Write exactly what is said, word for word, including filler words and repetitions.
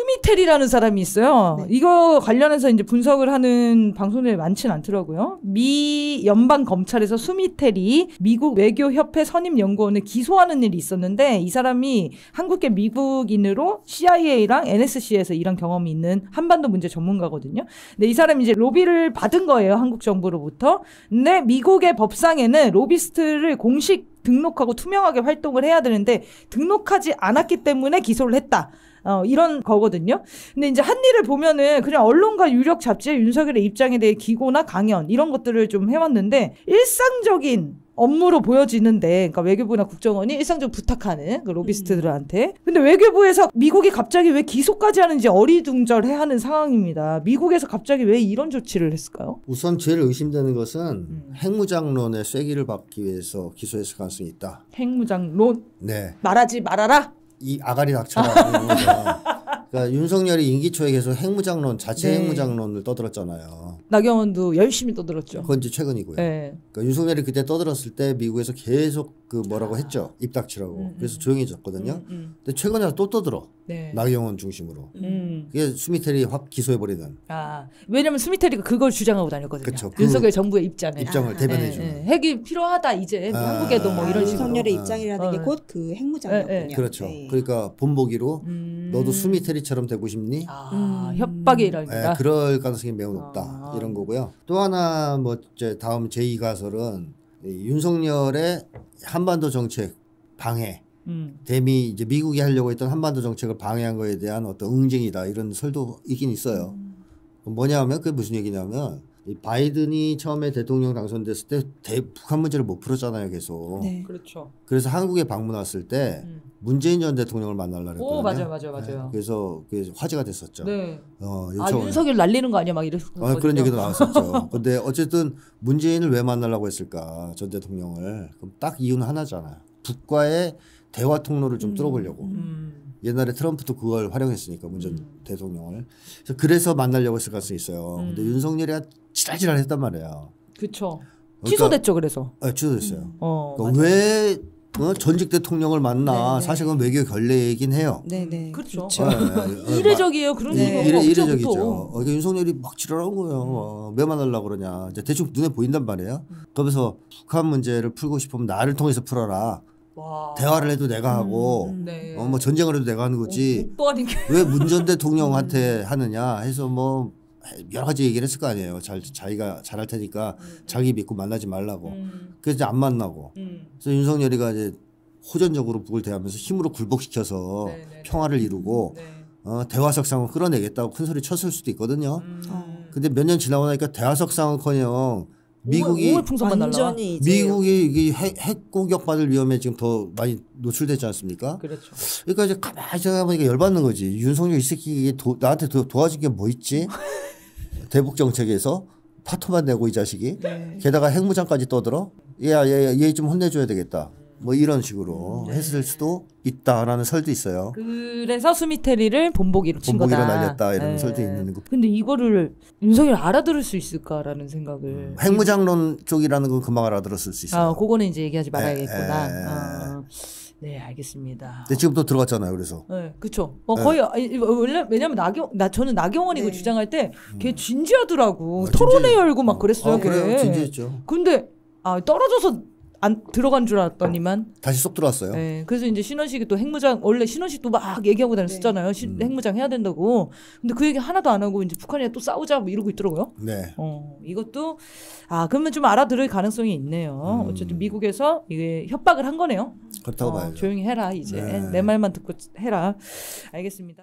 수미텔이라는 사람이 있어요. 네. 이거 관련해서 이제 분석을 하는 방송들이 많지는 않더라고요. 미 연방 검찰에서 수미텔이 미국 외교협회 선임연구원을 기소하는 일이 있었는데 이 사람이 한국계 미국인으로 씨아이에이랑 엔에스씨에서 일한 경험이 있는 한반도 문제 전문가거든요. 근데 이 사람이 이제 로비를 받은 거예요. 한국 정부로부터. 근데 미국의 법상에는 로비스트를 공식 등록하고 투명하게 활동을 해야 되는데 등록하지 않았기 때문에 기소를 했다. 어, 이런 거거든요. 근데 이제 한 일을 보면은 그냥 언론과 유력 잡지의 윤석열의 입장에 대해 기고나 강연 이런 것들을 좀 해왔는데 일상적인 업무로 보여지는데, 그러니까 외교부나 국정원이 일상적으로 부탁하는 그 로비스트들한테. 근데 외교부에서 미국이 갑자기 왜 기소까지 하는지 어리둥절해하는 상황입니다. 미국에서 갑자기 왜 이런 조치를 했을까요? 우선 제일 의심되는 것은 음. 핵무장론의 쐐기를 받기 위해서 기소했을 가능성이 있다. 핵무장론? 네. 말하지 말아라? 이 아가리 닥쳐라. 그러니까 윤석열이 임기 초에 계속 핵무장론, 자체 네. 핵무장론을 떠들었잖아요. 나경원도 열심히 떠들었죠. 그건 이제 최근이고요. 네. 그러니까 윤석열이 그때 떠들었을 때 미국에서 계속 그 뭐라고 했죠. 입 닥치라고. 음, 그래서 조용해졌거든요. 음, 음. 근데 최근에 또 떠들어. 네. 나경원 중심으로. 음. 그게 수미텔이 확 기소해버리는. 아, 왜냐면 수미텔이가 그걸 주장하고 다녔거든요. 그쵸, 윤석열 그 정부의 입장을. 입장을 아, 대변해주는. 네, 네. 핵이 필요하다 이제. 아, 한국에도 뭐 이런 식으로. 윤석열의 입장이라는 아. 게 곧 그 핵무장이었군요. 네, 네. 그렇죠. 네. 그러니까 본보기로 음. 너도 수미텔이처럼 되고 싶니? 아, 음. 협박의 일환이다. 네, 그럴 가능성이 매우 높다. 아. 이런 거고요. 또 하나 뭐 이제 다음 제이 가설은 윤석열의 한반도 정책 방해. 음. 대미 이제 미국이 하려고 했던 한반도 정책을 방해한 거에 대한 어떤 응징이다 이런 설도 있긴 있어요. 음. 뭐냐면 그게 무슨 얘기냐면 이 바이든이 처음에 대통령 당선됐을 때 대, 북한 문제를 못 풀었잖아요, 계속. 네. 그렇죠. 그래서 한국에 방문 왔을 때 음. 문재인 전 대통령을 만나려고 했거든요. 오, 맞아요, 맞아요, 맞아요. 네. 그래서 그게 화제가 됐었죠. 네. 어, 아, 윤석열 날리는 거 아니야, 막 이랬었거든요. 어, 그런 얘기도 나왔었죠. 근데 어쨌든 문재인을 왜 만나려고 했을까, 전 대통령을. 그럼 딱 이유는 하나잖아요. 북과의 대화 통로를 좀 음. 뚫어보려고. 음. 옛날에 트럼프도 그걸 활용했으니까 문 전 음. 대통령을. 그래서, 그래서 만나려고 했을 가능성이 있어요. 음. 근데 윤석열이 지랄지랄 했단 말이에요. 그렇죠. 그러니까, 취소됐죠, 그래서. 네, 취소됐어요. 음. 어, 그러니까 왜 어? 전직 대통령을 만나. 네네. 사실 그건 외교 결례이긴 해요. 네네. 그렇죠. 그렇죠. 네, 네. 이례적이에요. 그런 네. 경우가 이례, 없죠. 이례적이죠. 어, 그러니까 윤석열이 막 지랄한 거예요. 음. 어, 왜 만나려고 그러냐. 이제 대충 눈에 보인단 말이에요. 음. 그러면서 북한 문제를 풀고 싶으면 나를 통해서 풀어라. 와. 대화를 해도 내가 하고 음, 네. 어, 뭐 전쟁을 해도 내가 하는 거지. 또 아닌 게. 왜 문 전 대통령한테 하느냐 해서 뭐 여러 가지 얘기를 했을 거 아니에요. 잘, 자기가 잘할 테니까 음. 자기 믿고 만나지 말라고. 음. 그래서 이제 안 만나고. 음. 그래서 윤석열이가 이제 호전적으로 북을 대하면서 힘으로 굴복시켜서 네네. 평화를 이루고 네. 어, 대화석 상황을 끌어내겠다고 큰 소리 쳤을 수도 있거든요. 음. 근데 몇 년 지나고 나니까 대화석 상황커녕 미국이 완전히 미국이 이게 핵, 핵 공격 받을 위험에 지금 더 많이 노출되지 않습니까? 그렇죠. 그러니까 이제 가만히 생각해보니까 열받는 거지. 윤석열 이 새끼 도, 나한테 도, 도와준 게 뭐 있지? 대북 정책에서 파토만 내고 이 자식이. 네. 게다가 핵무장까지 떠들어. 야얘 얘 좀 혼내줘야 되겠다. 뭐 이런 식으로 네. 했을 수도 있다라는 설도 있어요. 그래서 수미테리를 본보기로 친 거다. 본보기로 날렸다 이런 네. 설도 있는 거. 근데 이거를 윤석열 알아들을 수 있을까라는 생각을. 음, 핵무장론 쪽이라는 건 금방 알아들었을 수 있어요. 아, 그거는 이제 얘기하지 말아야겠구나. 에, 에. 아, 네, 알겠습니다. 근데 지금 또 들어갔잖아요. 그래서. 네, 그렇죠. 어, 거의 네. 원래 왜냐면 나경 나 저는 나경원이 네. 그 주장할 때 걔 음. 진지하더라고. 아, 토론회 진지... 열고 막 그랬어요. 아, 그래요? 진지했죠. 근데 아, 떨어져서 안 들어간 줄 알았더니만 다시 쏙 들어왔어요. 네, 그래서 이제 신원식이 또 핵무장 원래 신원식도 막 얘기하고 다녔었잖아요. 네. 음. 핵무장 해야 된다고. 근데 그 얘기 하나도 안 하고 이제 북한이랑 또 싸우자 뭐 이러고 있더라고요. 네. 어, 이것도 아 그러면 좀 알아들을 가능성이 있네요. 음. 어쨌든 미국에서 이게 협박을 한 거네요. 그렇다고 어, 봐야죠. 조용히 해라 이제 네. 내 말만 듣고 해라. 알겠습니다.